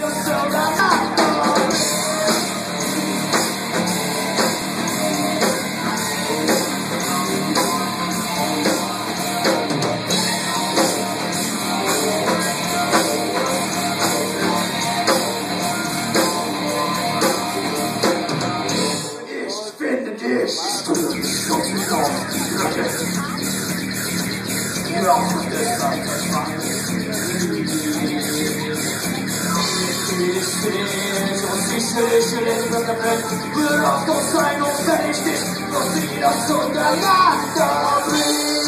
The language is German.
Hör auf, doch sein und fertig dich, doch sie das Unterlager bringt.